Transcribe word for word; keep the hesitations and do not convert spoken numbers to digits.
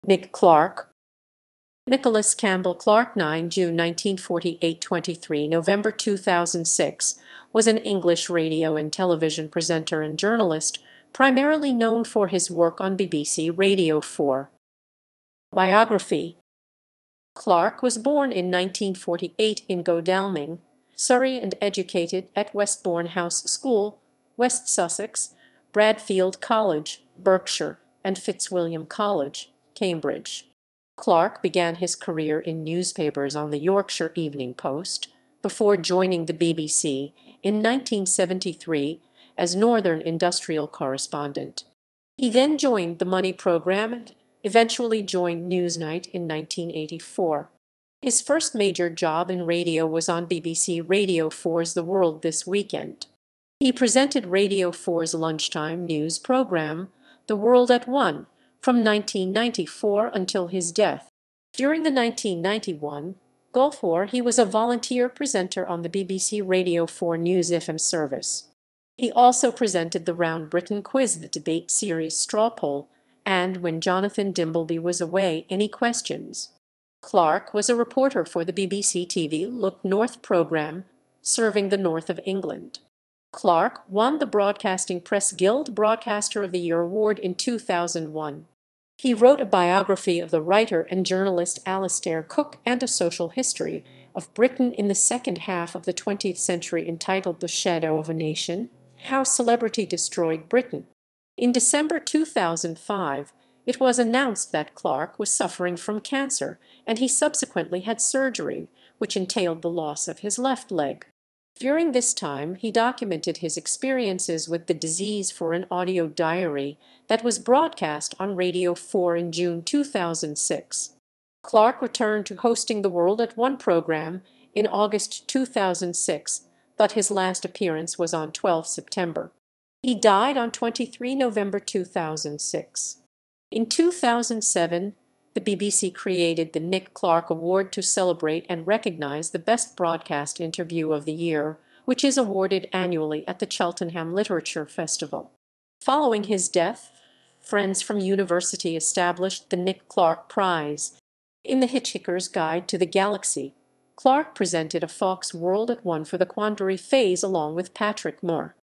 Nick Clarke. Nicholas Campbell Clarke, nine June nineteen forty-eight, twenty-three November two thousand six, was an English radio and television presenter and journalist, primarily known for his work on B B C Radio four. Biography. Clarke was born in nineteen forty-eight in Godalming, Surrey, and educated at Westbourne House School, West Sussex, Bradfield College, Berkshire, and Fitzwilliam College, Cambridge. Clarke began his career in newspapers on the Yorkshire Evening Post, before joining the B B C in nineteen seventy-three as Northern Industrial Correspondent. He then joined the Money programme and eventually joined Newsnight in nineteen eighty-four. His first major job in radio was on B B C Radio four's The World This Weekend. He presented Radio four's lunchtime news programme, The World at One, from nineteen ninety-four until his death. During the nineteen ninety-one Gulf War, he was a volunteer presenter on the B B C Radio four News F M service. He also presented the Round Britain quiz, the debate series Straw Poll, and, when Jonathan Dimbleby was away, Any Questions. Clarke was a reporter for the B B C T V Look North programme, serving the north of England. Clarke won the Broadcasting Press Guild Broadcaster of the Year award in two thousand one. He wrote a biography of the writer and journalist Alastair Cook and a social history of Britain in the second half of the twentieth century entitled The Shadow of a Nation: How Celebrity Destroyed Britain. In December two thousand five, it was announced that Clarke was suffering from cancer, and he subsequently had surgery, which entailed the loss of his left leg. During this time, he documented his experiences with the disease for an audio diary that was broadcast on Radio four in June two thousand six. Clarke returned to hosting the World at One program in August two thousand six, but his last appearance was on the twelfth of September. He died on the twenty-third of November two thousand six. In two thousand seven, the B B C created the Nick Clarke Award to celebrate and recognize the best broadcast interview of the year, which is awarded annually at the Cheltenham Literature Festival. Following his death, Friends from University established the Nick Clarke Prize. In The Hitchhiker's Guide to the Galaxy, Clarke presented a Fox World at One for the Quandary phase along with Patrick Moore.